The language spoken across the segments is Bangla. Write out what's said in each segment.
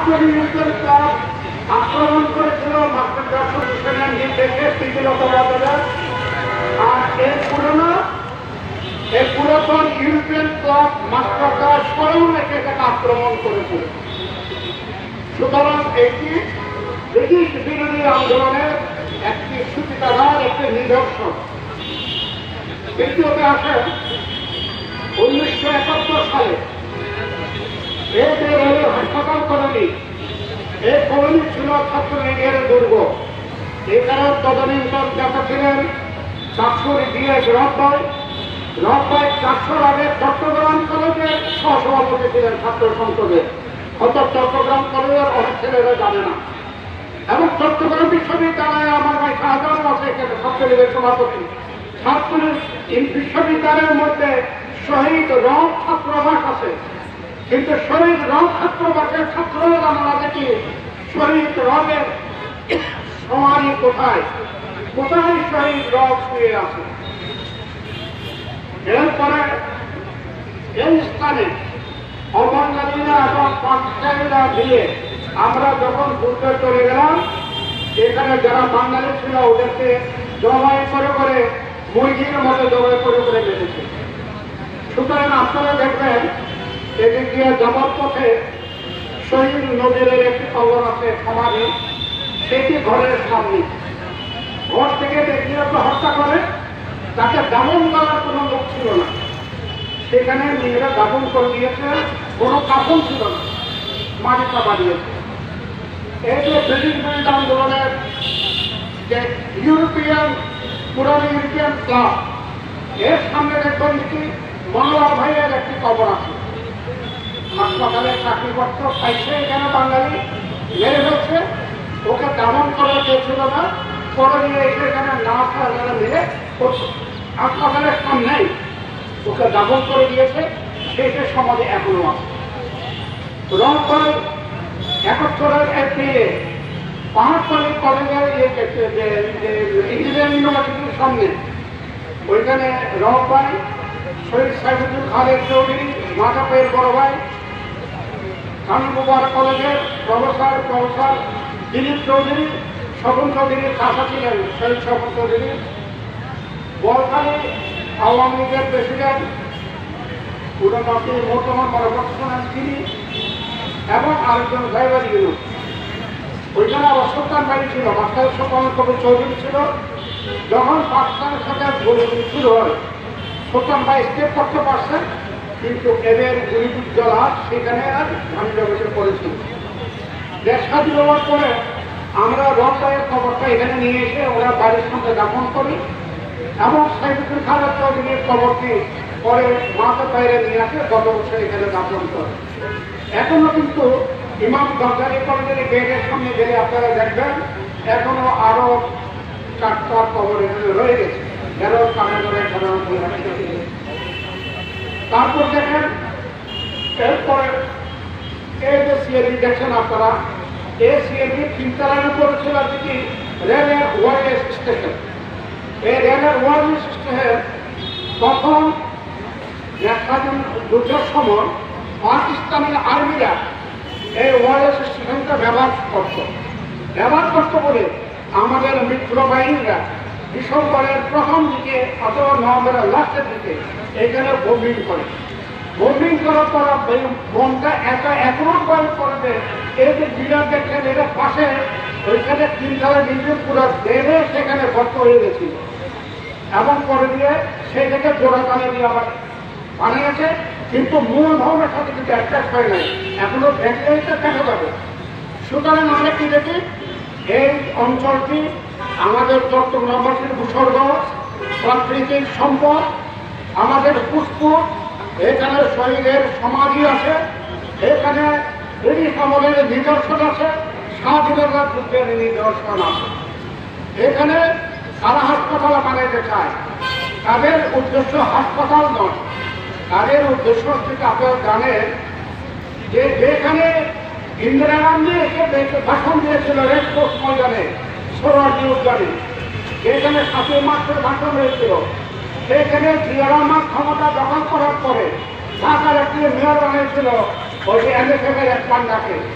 ইউনিয়ন ক্লাব আক্রমণ করেছিল মাস্টার জাফর হোসেনের নির্দেশে প্রীতিলতা বাজার। আর এই পুরাতন ইউরোপিয়ান ক্লাব মাস্টারটা স্বয়ং এটাকে আক্রমণ করেছিল। সুতরাং এটি ব্রিটিশ বিরোধী আন্দোলনের একটি সূচিকাগার, একটি নিদর্শন। দ্বিতীয়তে আসেন 1971 সালে এই যে রেলের হাসপাতাল কলোনি, এই কলোনি ছিল ছাত্রলীগের দুর্গ। এখানে তদনীন্তন নেতা ছিলেন চাকসুর ডিএস রব্বাই। 400 আগে চট্টগ্রাম কলেজের সহসভাপতি ছিলেন ছাত্র সংসদের। হয়তো চট্টগ্রাম কলেজের অনেক ছেলেরা জানে না। এবং চট্টগ্রাম বিশ্ববিদ্যালয়ে আমার ভাই শাহজাহান আছে, এখানে ছাত্রলীগের সভাপতি। ছাত্রলীগ বিশ্ববিদ্যালয়ের মধ্যে শহীদ রং ছাত্রাবাস আছে, কিন্তু শহীদ রং ছাত্রাবাসের ছাত্ররা জানা না দেখি শহীদ রঙের সমাধি কোথায়, কোথায় শহীদ রং শুয়ে আছে। এরপরে এই স্থানে অবাঙালিরা এবং পাকিস্তানিরা দিয়ে আমরা যখন ঘুরতে চলে গেলাম, এখানে যারা বাঙালি ছিল ওদেরকে জবাই করে মুরগির মতো জবাই করে বেঁধেছে। সুতরাং আপনারা দেখবেন এদিক দিয়ে যাবার পথে শহীদ নদীরের একটি কবর আছে, সমাধি, সেটি ঘরের সামনে। ঘর থেকে ব্যক্তিগত হত্যা করে, তাকে দামন করার কোনো লোক ছিল না। সেখানে মেয়েরা দাপন করে দিয়েছে, কোনো কাপন ছিল না, মাটি চাপা দিয়েছে। এই যে ব্রিটিশ বিরোধী আন্দোলনের যে পুরানো ইউরোপিয়ান ক্লাব, এর সামনে দেখবেন কি মনোয়ার ভাইয়ের একটি কবর আছে। হাসপাতালে চাকরি পত্র পাইছে, এখানে বাঙালি মেরে ফেলছে, ওকে দামন করা চেয়েছিল না, পরে নিয়ে এসে এখানে না মেরে হাসপাতালের সামনেই ওকে দাবন করে দিয়েছে। সেইটা সমাজে এখনো আছে। রংপুর 71 এপ্রিলে পাহাড়তলী কলেজের ইঞ্জিনিয়ারিং ইউনিভার্সিটির সামনে ওইখানে রংপুর শহীদ সাইফুদ্দিন খালেদ চৌধুরী, মাথাপের বড় ভাই, কানুবাড়া কলেজের প্রফেসর দিলীপ চৌধুরী, স্বপন চৌধুরীর কাছা ছিলেন শহীদ স্বপন চৌধুরী, বলখালী আওয়ামী লীগের প্রেসিডেন্ট পুরোনাথী মহতমান মরবর্তমান তিনি, এবং আরেকজন ড্রাইভার ইউনিট। ওইখানে আবার সুলতান বাড়ি ছিল, মাস্টার সুলতান কবির চৌধুরী ছিল। যখন পাকিস্তানের সাথে গুলিগুলি শুরু হয়, সুলতান ভাই স্টেপ করতে পারছেন, কিন্তু এদের গুলিবিদ্ধ লাশ সেখানে আর ঝামেলা বসে পড়েছিল। দেশ স্বাধীন হওয়ার পরে আমরা রংপুরের খবরটা এখানে নিয়ে এসে ওরা বাড়ির সঙ্গে দাপন করি, এবং সাইফুদ্দিন খালেদ চৌধুরীর খবরটি পরে মাথা বাইরে নিয়ে আসে, গত বছর এখানে দাপন করে। এখনো কিন্তু ইমাম গজ্জালি কলেজের গেটের সামনে গেলে আপনারা দেখবেন এখনো আরো 4টা কবর এখানে রয়ে গেছে। তারপর দেখেন এরপরে এই যে সিএলবি দেখছেন আপনারা, এই সিএলবি 3 লাইনে করেছিল কি রেলের ওয়ারলেস স্টেশন। এই রেলের ওয়ারলেস স্টেশন তখন স্বাধীন যুদ্ধের সময় পাকিস্তানের আর্মিরা এই ওয়ারলেস স্টেশনটা ব্যবহার করত বলে আমাদের মিত্র বাহিনীরা ডিসেম্বরের প্রথম দিকে অথবা নভেম্বরের লাস্টের দিকে এখানে বোম্বিং করে। বোম্বিং করার পর বোমটা এখনো বয়স করবে। এই যে বিরাট দেখছেন এটা পাশে ওইখানে 3 তলা বিল্ডিং পুরো দেবে, সেখানে গর্ত হয়ে গেছিল, এবং পরে দিয়ে সেই থেকে জোড়া তালে দিয়ে আবার বানিয়েছে, কিন্তু মূল ভবনের সাথে কিন্তু অ্যাটাচ হয় নাই, এখনো দেখলেই দেখা যাবে। সুতরাং আমরা কি দেখি, এই অঞ্চলটি আমাদের চট্টগ্রামবাসীর ভূস্বর্গ, প্রাকৃতিক সম্পদ, আমাদের পুষ্প, এখানে শহীদের সমাধি আছে, এখানে ব্রিটিশ আমলের নিদর্শন আছে, স্বাধীনতা যুদ্ধের নিদর্শন আছে। এখানে তারা হাসপাতাল বানাইতে চায়, তাদের উদ্দেশ্য হাসপাতাল নয়, তাদের উদ্দেশ্য হচ্ছে আপনারা জানেন যে যেখানে ইন্দিরা গান্ধী এসে ভাষণ দিয়েছিল রেসকোর্স ময়দানে, সোহরাওয়ার্দী উদ্যানে, যেখানে 7 মার্চের ভাষণ হয়েছিল, সেখানে জিয়া রহমান ক্ষমতা দখল করার পরে ঢাকার একটি মেয়র বানিয়েছিল ওই যে NSF-এর এক পান্ডাকে।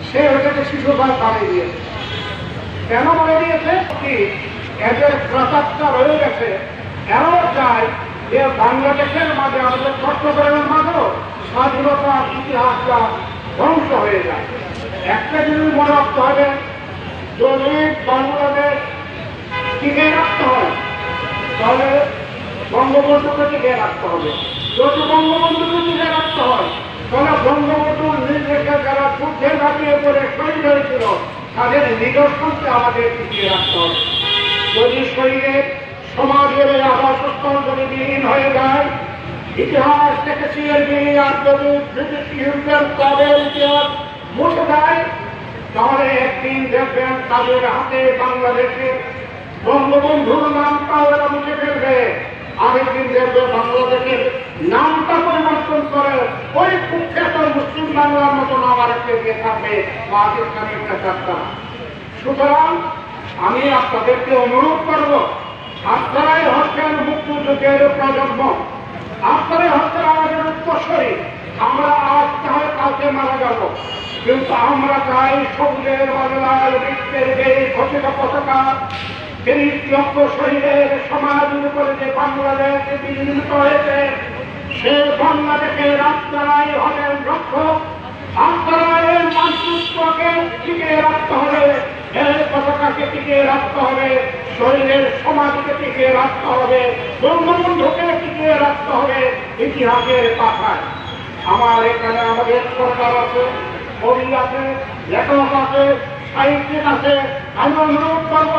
সে ওটাকে শিশুঘর বানিয়ে দিয়েছে। কেন বানিয়ে দিয়েছে? কি এদের প্রতাপটা রয়ে গেছে। এমন চাই যে বাংলাদেশের মাঝে, আমাদের চট্টগ্রামের মাঝেও স্বাধীনতার ইতিহাসটা ধ্বংস হয়ে যায়। একটা জিনিস মনে রাখতে হবে, যদি বাংলাদেশ টিকে রাখতে হয় তাহলে বঙ্গবন্ধুকে টিকে রাখতে হবে। যদি বঙ্গবন্ধুকে টিকে রাখতে হয় তাহলে বঙ্গবন্ধুর নির্দেশে যারা যুদ্ধে ঝাঁপিয়ে পড়ে শহীদ হয়েছিল তাদের নিদর্শনকে আমাদের টিকিয়ে রাখতে হবে। যদি শহীদের সমাজের আবাসস্থল যদি বিলীন হয়ে যায়, ইতিহাস থেকে সিএলবি আর যদি ব্রিটিশ ইউনিয়ন তাদের ইতিহাস মুছে দেয়, তাহলে একদিন দেখবেন তাদের হাতে বাংলাদেশে বঙ্গবন্ধুর নামটাও এরা মুছে ফেলবে। আরেকদিন দেখবে বাংলাদেশের নামটা পরিবর্তন করে ওই কুখ্যাত মুসলিম বাংলার মতো নাম আরেকটা দিয়ে থাকবে পাকিস্তানের একটা যাত্রা। সুতরাং আমি আপনাদেরকে অনুরোধ করব, আপনারাই হচ্ছেন মুক্তিযুদ্ধের প্রজন্ম, আপনারাই হচ্ছেন আমাদের উত্তরসূরি। আমরা আজ চাই কালকে মারা যাব, কিন্তু আমরা চাই সবুজের বাংলার বৃক্ষের যে ঘোষিত পতাকা, ৩০ লক্ষ শহীদের সমাধির উপরে যে বাংলাদেশ বিলীনিত হয়েছে, সে বাংলাদেশের আপনারাই হবেন রক্ষক। আপনারা এই মানচিত্রকে টিকিয়ে রাখতে হবে, এই পতাকাকে টিকিয়ে রাখতে হবে, শহীদের সমাধিকে টিকিয়ে রাখতে হবে, বঙ্গবন্ধুকে টিকিয়ে রাখতে হবে ইতিহাসের পাতায়। আমার এখানে আমাদের সরকার আছে, কবি আছে, লেখক আছে, সাহিত্যিক আছে। আমি অনুরোধ করব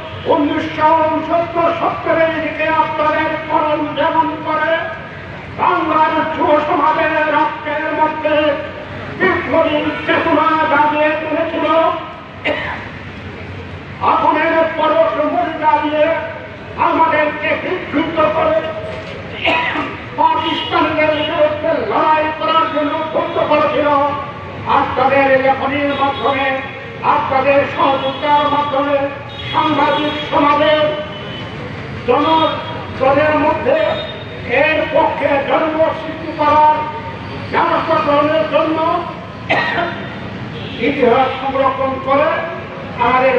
1969-70 দিকে আপনাদের করণ যেমন করে বাংলার যুব সমাজের রক্তের মধ্যে বিপ্লবী চেতনা জাগিয়ে তুলেছিল, আগুনের পরশ মরে জ্বালিয়ে আমাদেরকে বিক্ষুব্ধ করে পাকিস্তানের বিরুদ্ধে লড়াই করার জন্য উদ্বুদ্ধ করেছিল। আপনাদের লেখনীর মাধ্যমে, আপনাদের সহযোগিতার মাধ্যমে সাংবাদিক সমাজের জনগণের মধ্যে এর পক্ষে জন্ম সৃষ্টি করার ব্যবস্থা গ্রহণের জন্য ইতিহাস সংরক্ষণ করে আমাদের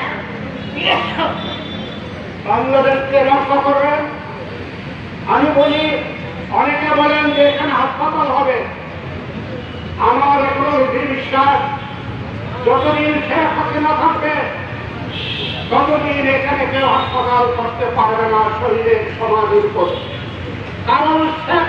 বাংলাদেশকে রক্ষা করবেন। আমি বলি, অনেকে বলেন যে এখানে হাসপাতাল হবে। আমার এখনো বিশ্বাস, যতদিন শেখ হাসিনা থাকবে ততদিন এখানে কেউ হাসপাতাল করতে পারবে না শহীদের সমাধির উপর। কারণ শেখ